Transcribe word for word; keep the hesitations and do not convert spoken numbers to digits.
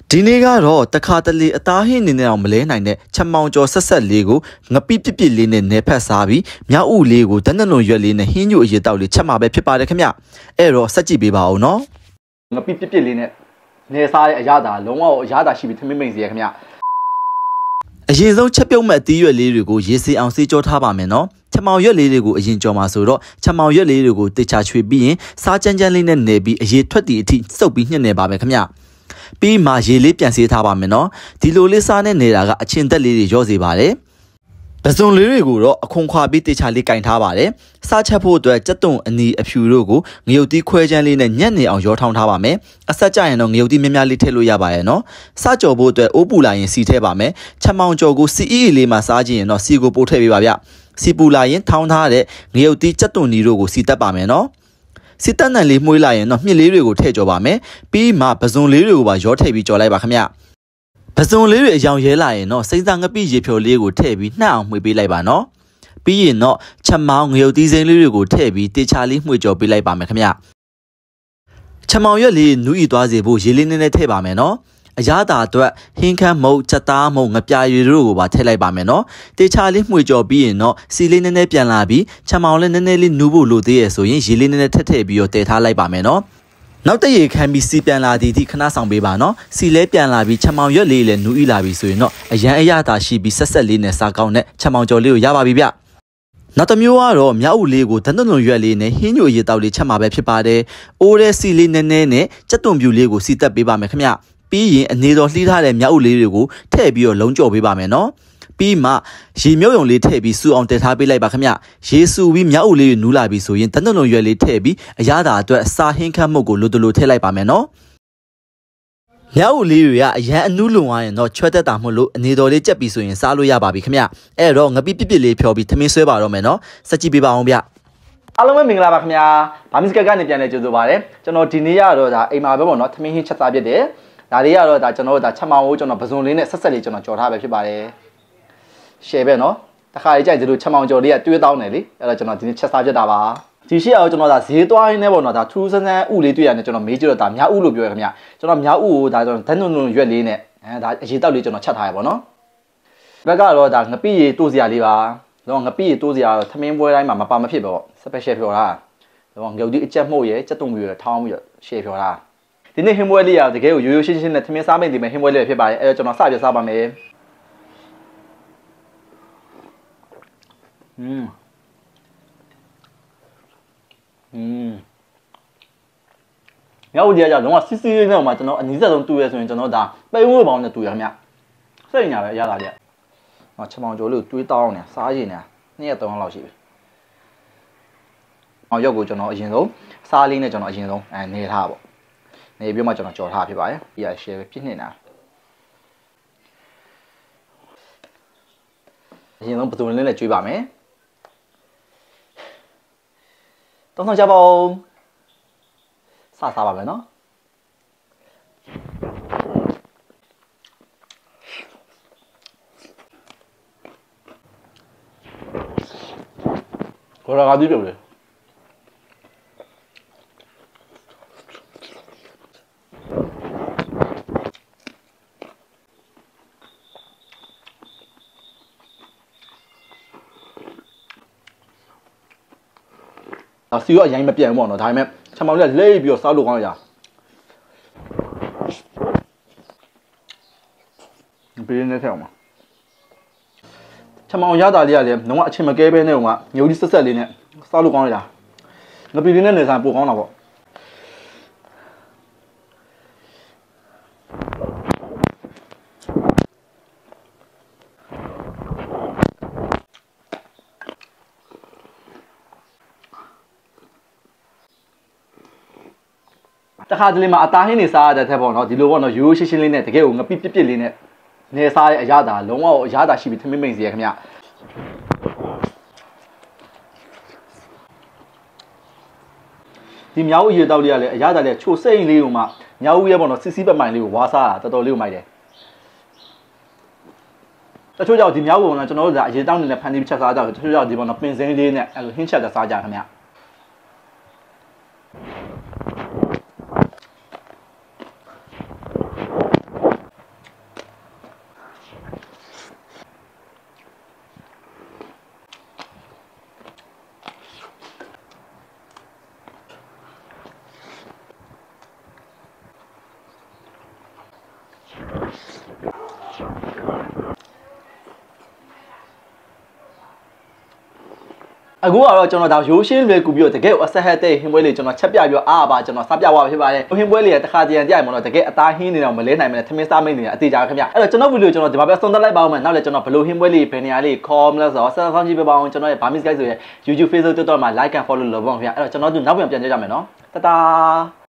ဒီနေ့ကတော့တခါတလေအသားဟင်းနေနဲ့အောင်မလဲနိုင်တဲ့ချက်မောင်ကျော်ဆက်ဆက်လေးကိုငပိပြစ်ပြစ်လေးနဲ့နယ်ဖက်စားပြီးမြောက်ဥလေးကိုတန်းတလွန်ရွက်လေးနဲ့ဟင်းညိုအရေတောက်လေးချက်မှာပဲဖြစ်ပါတယ်ခင်ဗျအဲ့တော့ဆက်ကြည့်ပေးပါဦးနော်ငပိပြစ်ပြစ်လေးနဲ့နယ်စားတဲ့အရသာလုံးဝအရသာရှိပြီးထမင်းမိန်စီရခင်ဗျအရင်ဆုံးချက်ပြုတ်မဲ့အသီးရွက်လေးတွေကိုရေစီအောင်စေးကြောထားပါမယ်နော်ချက်မောင်ရွက်လေးတွေကိုအရင်ကြော်မှာဆိုတော့ချက်မောင်ရွက်လေးတွေကိုတေချာချွေပြီးရင်စားကြမ်းကြမ်းလေးနဲ့နယ်ပြီးအရေထွက်တီအထိစုပ်ပြီးညှစ်နေပါမယ်ခင်ဗျပြီးမှရေလေးပြန်ဆေးထားပါမယ်နော်ဒီလိုလေးစားနဲ့နေတာကအချင်းသက်လေးတွေရော့စေပါတယ်ပစုံလေးတွေကိုတော့အခွန်ခွာပြီးတေချာလေးကင်ထားပါတယ်စားချက်ဖို့အတွက်ကြက်သွန်အနီအဖြူတို့ကိုငရုတ်သီးခွဲချမ်းလေးနဲ့ညက်နေအောင်ရောထောင်းထားပါမယ်အဆက်ကြရင်တော့ငရုတ်သီးများများလေးထည့်လို့ရပါရဲ့နော်စားကြော်ဖို့အတွက်အိုးပူလာရင်စီထည့်ပါမယ်ချက်မောင်ကြော်ကိုစီအီအီလေးမှာစားကြည့်ရင်တော့စီကိုပို့ထည့်ပေးပါဗျစီပူလာရင်ထောင်းထားတဲ့ငရုတ်သီးကြက်သွန်နီတို့ကိုစီတက်ပါမယ်နော်စစ်တန်းတန်လေးမှုေးလိုက်ရင်တော့မြစ်လေးတွေကိုထည့်ကြော်ပါမယ်ပြီးမှပစုံလေးတွေကိုပါရောထည့်ပြီးကြော်လိုက်ပါခင်ဗျပစုံလေးတွေအယောင်ရဲလာရင်တော့စိမ့်စာငပိရေဖြော်လေးကိုထည့်ပြီးနှံ့အောင်မှွေပေးလိုက်ပါနော်ပြီးရင်တော့ချက်မောင်ငရုတ်သီးစိမ်းလေးတွေကိုထည့်ပြီးတေချာလေးမှွေကြော်ပေးလိုက်ပါမယ်ခင်ဗျချက်မောင်ရွက်လေးနူးဤသွားစေဖို့ရေလေးနည်းနည်းထည့်ပါမယ်နော်အရသာအတွက်ဟင်းခမ်းမုတ်ချက်သားမုတ်ငပြာရည်တို့ကိုပါထည့်လိုက်ပါမယ်နော်တေချာလေးမှွေကြော်ပြီးရင်တော့စီလေးနည်းနည်းပြန်လာပြီးချက်မောင်လေးနည်းနည်းလေးနူးဖို့လိုသေးရဆိုရင်ရေလေးနည်းနည်းထည့်ထည့်ပြီးတော့တည်ထားလိုက်ပါမယ်နော်နောက်တရေခမ်းပြီးစီပြန်လာသည်ဒီခဏဆောင်ပေးပါနော်စီလဲပြန်လာပြီးချက်မောင်ရွက်လေးလည်းနူးဤလာပြီဆိုရင်တော့အရန်အရသာရှိပြီးဆက်ဆက်လေးနဲ့စားကောင်းတဲ့ချက်မောင်ကြော်လေးကိုရပါပြီဗျနောက်တစ်မျိုးကတော့မြောက်ဥလေးကိုတန်းတလွန်ရွက်လေးနဲ့ဟင်းညိုရေတောက်လေးချက်မှာပဲဖြစ်ပါတယ်အိုးတဲ့စီလေးနည်းနည်းနဲ့ကြက်သွန်ပြူလေးကိုစီတက်ပေးပါမယ်ခင်ဗျပြီးရင်အနေတော်လှီးထားတဲ့မြောက်ဥလေးတွေကိုထည့်ပြီးတော့လုံးကြော်ပေးပါမယ်နော်ပြီးမှရေမြုပ်ရုံလေးထည့်ပြီးစူအောင်တည်ထားပေးလိုက်ပါခင်ဗျရေစူပြီးမြောက်ဥလေးတွေနူးလာပြီဆိုရင်တန်းတလွန်ရွက်လေးထည့်ပြီးအရသာအတွက်စားဟင်းခမ်းမှုတ်ကိုလိုတလိုထည့်လိုက်ပါမယ်နော်မြောက်ဥလေးတွေကအရန်အနူးလွန်သွားရင်တော့ချွတ်သက်တာမို့လို့အနေတော်လေးကြက်ပြီးဆိုရင်စားလို့ရပါပြီခင်ဗျအဲ့တော့ငပိပြစ်ပြစ်လေးဖြော်ပြီးထမင်းဆွဲပါတော့မယ်နော်စက်ကြည့်ပေးပါအောင်ဗျအားလုံးပဲမင်္ဂလာပါခင်ဗျာဗာမီစကတ်ကနေပြန်လဲကြိုဆိုပါရစေကျွန်တော်ဒီနေ့ရတော့ဒါအိမ်မှာပဲပေါ့နော်ထမင်းဟင်းချက်စားဖြစ်တယ်ဒါလေးကတော့ဒါကျွန်တော်တို့ဒါချက်မောင်ကိုကျွန်တော်ပစုံလေးနဲ့ဆက်ဆက်လေးကျွန်တော်ကြော်ထားပဲဖြစ်ပါတယ်ရှယ်ပဲနော်တခါလေးကြိုက်ဒီလိုချက်မောင်ကြော်လေးကတွေးတောင်းတယ်လေအဲ့တော့ကျွန်တော်ဒီနေ့ချက်စားဖြစ်တာပါဒီရှေ့အောင်ကျွန်တော်ဒါဈေးသွားရင်းနဲ့ပေါ့နော်ဒါထူးဆန်းဆန်းဥလေးတွေ့ရတယ်ကျွန်တော်မေးကြည့်တော့ဒါမြောက်ဥလို့ပြောရခင်ဗျကျွန်တော်မြောက်ဥကိုဒါကျွန်တော်ဓာတ်နုံနုံရွက်လေးနဲ့အဲဒါအရေတောက်လေးကျွန်တော်ချက်ထားရပါတော့ဘက်ကတော့ဒါငပိရီတိုးစရာလေးပါတော့ငပိရီတိုးစရာထမင်းပွဲတိုင်းမှာမပါမဖြစ်ပေါ့ special ဖြော်တာတော့ငုတ်ဒီအချက်မှုတ်ရယ်စက်တုံပြရယ်ထောင်းပြီးတော့ရှယ်ဖြော်တာဒီနေ့ဟင်းပွဲလေးရတကယ်ကိုရိုးရိုးရှင်းရှင်းနဲ့ထမင်းစားမိတ်ဒီမဲ့ဟင်းပွဲလေးဖြစ်ပါတယ်အဲ့တော့ကျွန်တော်စပြစားပါမယ်อืมอืมမြောက်ဦးကြီးကလုံးဝစစ်စစ်လေးနဲ့မှကျွန်တော်အနည်းဆက်ဆုံးတူရဲဆိုရင်ကျွန်တော်ဒါပိန်ဝဲပေါင်းနဲ့တူရခင်ဗျစိတ်ညာပဲရတာဗျဟောချက်မောင်ကျော်လို့တွေးတောင်းနေစားရည်နေနှစ်ရက်သုံးရက်လောက်ရှိပြီအောင်ရောက်ကိုကျွန်တော်အရင်ဆုံးစားလေးနဲ့ကျွန်တော်အရင်ဆုံးအဲနေထားပေါ့နေပြီးမှကျွန်တော်ကြော်ထားဖြစ်ပါတယ်ဒီက share ပဲပြည့်နေတာအရင်ဆုံးပစုံလေးနဲ့ကျွေးပါမယ်တောင်းဆောင်ကြပါဦးစစားပါမယ်နော်ခေါ်ရကားဒီပြုတ်လေစီရောအရင်မပြန်ဘူးပေါ့နော်ဒါပေမဲ့ချက်မောင်လေးလိမ့်ပြီးတော့စားလို့ကောင်းရတာပြင်းနေထဲအောင်ချက်မောင်ရတာလေးကလည်းလုံးဝအချင်းမကဲပဲနဲ့ကညိုကြီးဆက်ဆက်လေးနဲ့စားလို့ကောင်းရတာငပိလေးနဲ့နေစားပိုကောင်းတာပေါ့တခါတလေမှာအသားဟင်းနေစားရတဲ့ထက်ပေါ့နော်ဒီလိုပေါ့နော်ရိုးရိုးရှင်းရှင်းလေးနဲ့တကယ်ကိုငပိပြစ်ပြစ်လေးနဲ့နေစားတဲ့အရသာလုံးဝအရသာရှိပြီးထမင်းမိန်စီရခင်ဗျဒီမြောက်ဥရေတောက်လေးကလည်းအရသာလေးချိုစိမ့်လေးကိုမှမြောက်ဥရဲ့ပေါ့နော်စစ်စီးပမိုင်လေးကိုဝါစားတာတော်တော်လေးကိုမိုက်တယ်တချို့ကြောင့်ဒီမြောက်ဥကကျွန်တော်တို့ဒါအရေတောက်နေနဲ့ဖန်တီးချက်စားကြတယ်တချို့ကြောင့်ဒီပေါ့နော်ပင်စင်းလေးနဲ့အဲလိုဟင်းချက်စားကြခင်ဗျအခုကတော့ကျွန်တော်ဒါရိုးရှင်းလွယ်ကူပြီးတော့တကယ်အဆက်ဟက်တဲ့ဟင်းပွဲလေးကျွန်တော်ချက်ပြပြီးတော့အားပါကျွန်တော်စားပြသွားဖြစ်ပါတယ်ဟင်းပွဲလေးကတစ်ခါတည်းကြိုက်မှာတော့တကယ်အသားဟင်းနေတော့မလဲနိုင်မယ်ထမင်းစားမိတ်နေတဲ့အသေးကြခင်ဗျအဲ့တော့ကျွန်တော်ဗီဒီယိုကျွန်တော်ဒီမှာပဲဆုံးသက်လိုက်ပါဦးမယ်နောက်လည်းကျွန်တော်ဘယ်လိုဟင်းပွဲလေးဘယ်နေရာလေးခေါ်မလဲဆိုတော့ဆက်ဆောင်ကြည့်ပေးပါအောင်ကျွန်တော်ရဲ့ Burmese Guys ဆိုရဲ့ YouTube Facebook TikTok မှာ like and follow လုပ်ပါဦးခင်ဗျအဲ့တော့ကျွန်တော်တို့နောက်ပြန်ပြန်ကြကြမယ်နော်တတာ